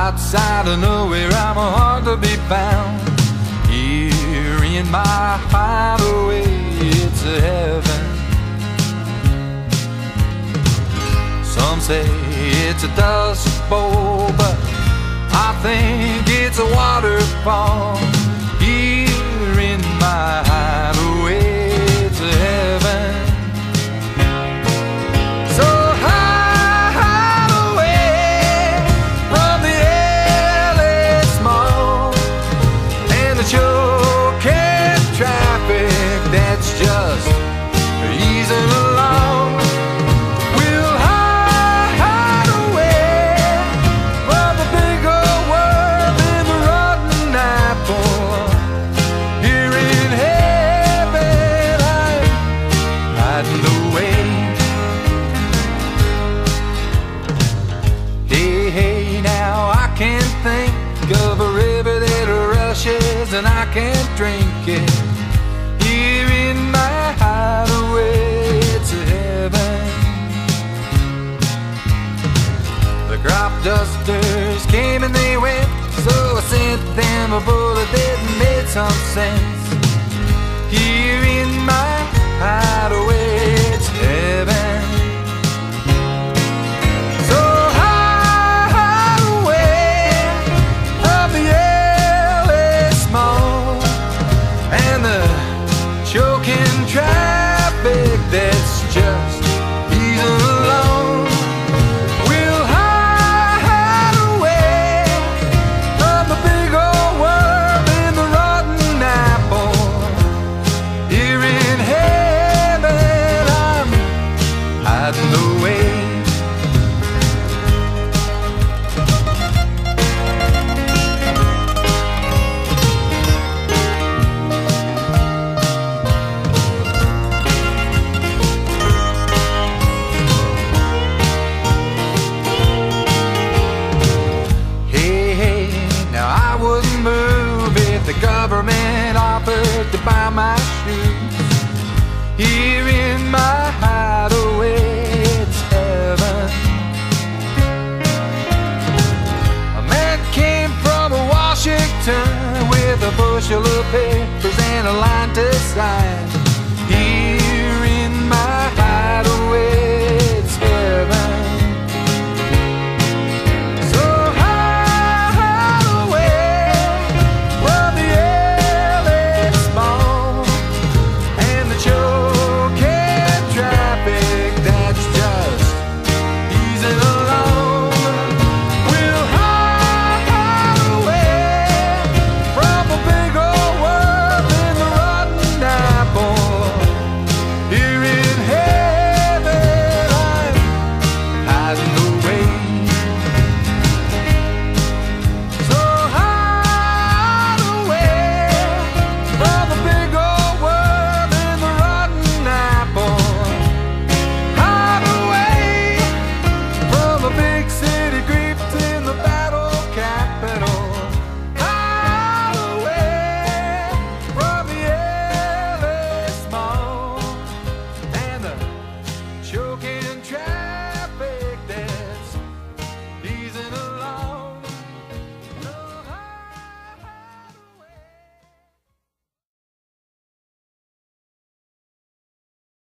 outside of nowhere, I'm hard to be found. Here in my hideaway, it's a heaven. Some say it's a dust bowl, but I think it's a waterfall. Here in my hideaway, it's a heaven. So hide away from the LA small and the choking traffic that's just easing along. We'll hide away from the big old world in the rotten apple. Here in heaven, I'm hiding away. Hey, now I can't think of a river that rushes and I can't drink it. Here in my hideaway, it's a heaven. The crop dusters came and they went, so I sent them a bullet that made some sense. Here in my hideaway, it's heaven. So hide away from the LA small and the choking traffic that's just easing along. We'll hide away from the big old world in the rotten apple. Here in heaven, I'm hiding away. Hey, now I wouldn't move if the government offered to buy my shoes. Here in my hideaway, it's heaven. A man came from Washington with a bushel of papers and a line to sign.